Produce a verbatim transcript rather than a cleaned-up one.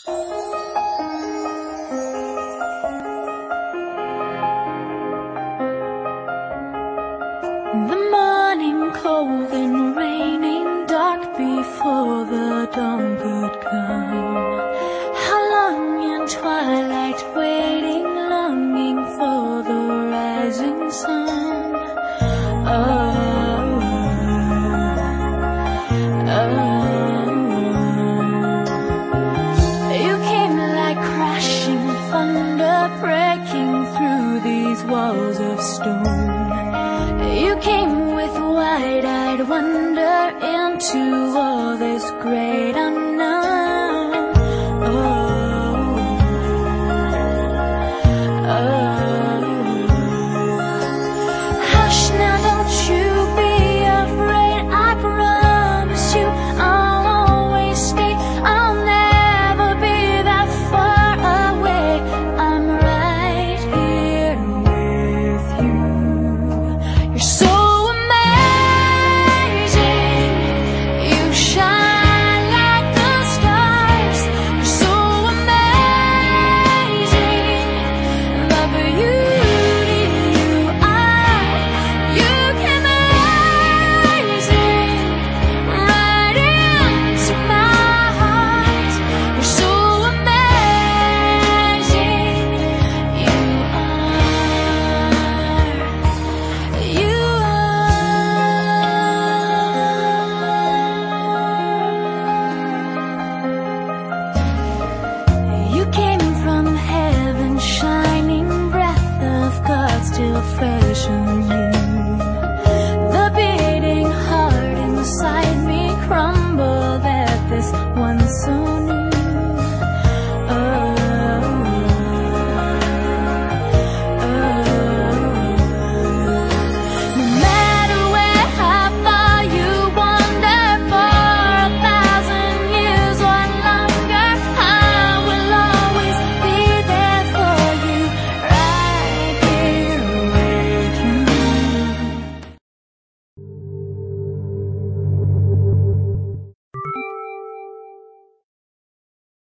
The morning cold and raining, dark before the dawn could come. How long in twilight waiting, longing for the rising sun. Oh, oh, you came like crashing thunder, breaking through these walls of stone. You came with wide-eyed wonder into all this great unknown.